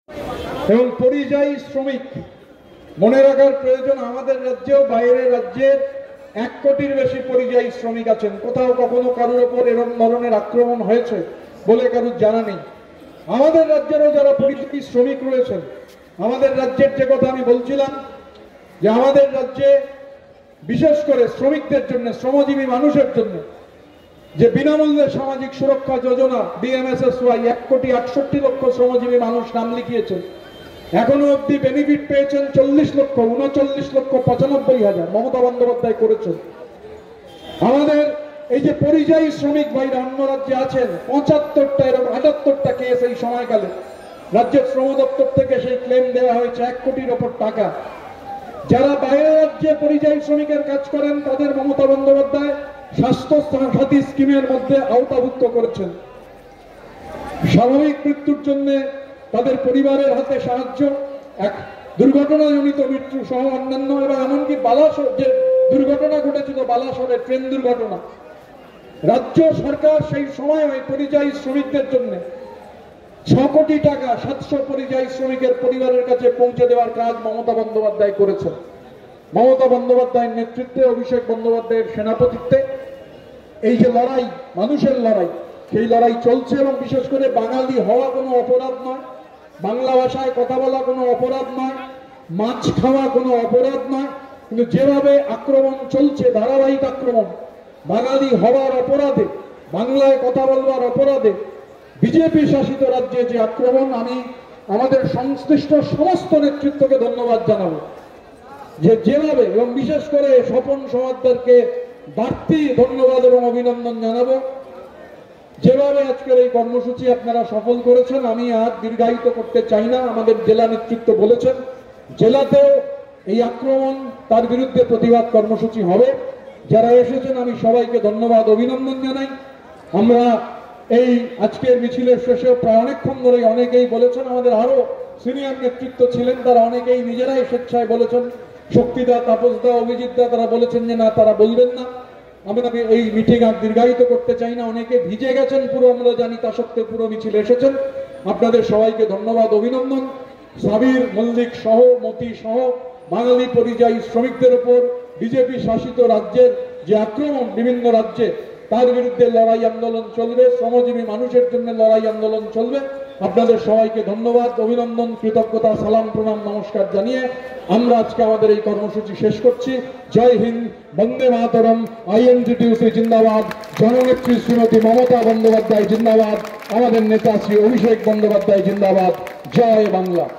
এবং পরিযায়ী শ্রমিক মনে রাখার প্রয়োজন, আমাদের রাজ্যেও বাইরের রাজ্যের 1 কোটির বেশি পরিযায়ী শ্রমিক আছেন। কোথাও কখনো কারোর ওপর এরকম ধরনের আক্রমণ হয়েছে বলে কারোর জানা নেই। আমাদের রাজ্যেরও যারা পরিযায়ী শ্রমিক রয়েছেন, আমাদের রাজ্যের যে কথা আমি বলছিলাম যে আমাদের রাজ্যে বিশেষ করে শ্রমিকদের জন্য, শ্রমজীবী মানুষের জন্য যে বিনামূল্যে সামাজিক সুরক্ষা যোজনা BMSSY 1,68,00,000 শ্রমজীবী মানুষ নাম লিখিয়েছেন। এখনো অব্দি বেনিফিট পেয়েছেন 40,39,95,000 মমতা বন্দ্যোপাধ্যায় করেছেন। আমাদের এই যে পরিযায়ী শ্রমিক ভাইরা অন্য রাজ্যে আছেন, 75টা এরকম 78টা কেস এই সময়কালে রাজ্যের শ্রম দপ্তর থেকে সেই ক্লেম দেওয়া হয়েছে 1 কোটির ওপর টাকা। যারা বাইরের রাজ্যে পরিযায়ী শ্রমিকের কাজ করেন তাদের মমতা বন্দ্যোপাধ্যায় স্বাস্থ্য সাথী স্কিমের মধ্যে আওতাভুক্ত করেছেন। স্বাভাবিক মৃত্যুর জন্য তাদের পরিবারের হাতে সাহায্য, এক দুর্ঘটনাজনিত মৃত্যু সহ অন্যান্য, এবং এমনকি বালাসোর যে দুর্ঘটনা ঘটেছিল, বালাসোরে ট্রেন দুর্ঘটনা, রাজ্য সরকার সেই সময় ওই পরিযায়ী শ্রমিকদের জন্য 6 কোটি টাকা 700 পরিযায়ী শ্রমিকের পরিবারের কাছে পৌঁছে দেওয়ার কাজ মমতা বন্দ্যোপাধ্যায় করেছেন। মমতা বন্দ্যোপাধ্যায়ের নেতৃত্বে, অভিষেক বন্দ্যোপাধ্যায়ের সেনাপতিত্বে এই যে লড়াই, মানুষের লড়াই, সেই লড়াই চলছে। এবং বিশেষ করে বাঙালি হওয়া কোনো অপরাধ নয়, বাংলা ভাষায় কথা বলা কোনো অপরাধ নয়, মাছ খাওয়া কোনো অপরাধ নয়, কিন্তু যেভাবে আক্রমণ চলছে, ধারাবাহিক আক্রমণ, বাঙালি হওয়ার অপরাধে, বাংলায় কথা বলবার অপরাধে বিজেপি শাসিত রাজ্যে যে আক্রমণ, আমি আমাদের সংশ্লিষ্ট সমস্ত নেতৃত্বকে ধন্যবাদ জানাবো যে যেভাবে, এবং বিশেষ করে স্বপন সমাদ্দারকে বাড়তি ধন্যবাদ এবং অভিনন্দন জানাবো যেভাবে আজকের এই কর্মসূচি আপনারা সফল করেছেন। আমি আর দীর্ঘায়িত করতে চাই না। আমাদের জেলা নেতৃত্ব বলেছেন জেলাতেও এই আক্রমণ, তার বিরুদ্ধে প্রতিবাদ কর্মসূচি হবে। যারা এসেছেন আমি সবাইকে ধন্যবাদ অভিনন্দন জানাই। আমরা এই আজকের মিছিলের শেষেও প্রায় অনেকক্ষণ ধরে অনেকেই বলেছেন, আমাদের আরো সিনিয়র নেতৃত্ব ছিলেন, তারা অনেকেই নিজেরাই স্বেচ্ছায় বলেছেন, শক্তিদা, তাপসদা, অভিজিৎদা, তারা বলেছেন যে না, তারা বলবেন না। আমরা এই মিটিং আর দীর্ঘায়িত করতে চাই না। অনেকে ভিজে গেছেন পুরো, আমরা জানি, তা সত্ত্বেও পুরো মিছিল এসেছেন। আপনাদের সবাইকে ধন্যবাদ অভিনন্দন। সাবির মল্লিক সহ, মতি সহ বাঙালি পরিযায়ী শ্রমিকদের উপর বিজেপি শাসিত রাজ্যের যে আক্রমণ বিভিন্ন রাজ্যে, তার বিরুদ্ধে লড়াই আন্দোলন চলবে, শ্রমজীবী মানুষের জন্য লড়াই আন্দোলন চলবে। আপনাদের সবাইকে ধন্যবাদ, অভিনন্দন, কৃতজ্ঞতা, সালাম, প্রণাম, নমস্কার জানিয়ে আমরা আজকে আমাদের এই কর্মসূচি শেষ করছি। জয় হিন্দ, বন্দে মাতরম, INTTUC জিন্দাবাদ, জননেত্রী শ্রীমতী মমতা বন্দ্যোপাধ্যায় জিন্দাবাদ, আমাদের নেতা শ্রী অভিষেক বন্দ্যোপাধ্যায় জিন্দাবাদ। জয় বাংলা।